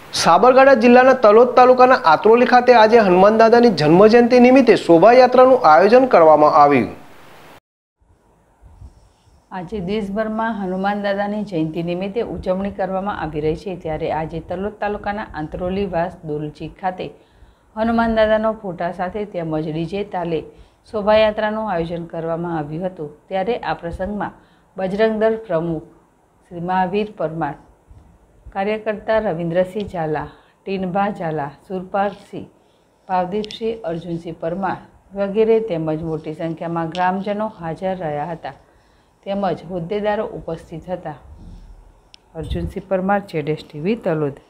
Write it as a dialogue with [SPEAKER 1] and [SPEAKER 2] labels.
[SPEAKER 1] સાબરકાંઠા જિલ્લાના તલોદ તાલુકાના આત્રોલી ખાતે આજે હનુમાન દાદાની જન્મજયંતિ નિમિત્તે શોભાયાત્રાનું આયોજન કરવામાં આવ્યું।
[SPEAKER 2] આજે દેશભરમાં હનુમાન દાદાની જયંતિ નિમિત્તે ઉજવણી કરવામાં આવી રહી છે, ત્યારે આજે તલોદ તાલુકાના આંત્રોલી વાસ દોલજી ખાતે હનુમાન દાદાનો ફોટા સાથે તેમજ ડીજે તાલે શોભાયાત્રાનું આયોજન કરવામાં આવ્યું હતું। ત્યારે આ પ્રસંગમાં બજરંગ દળ પ્રમુખ શ્રી મહાવીર પરમાર, કાર્યકર્તા રવિન્દ્રસિંહ ઝાલા, ટીનભા ઝાલા, સુરપાલસિંહ, ભાવદીપસિંહ, અર્જુનસિંહ પરમાર વગેરે તેમજ મોટી સંખ્યામાં ગ્રામજનો હાજર રહ્યા હતા તેમજ હોદ્દેદારો ઉપસ્થિત હતા। અર્જુનસિંહ પરમાર, જેડેશ ટીવી, તલોદ।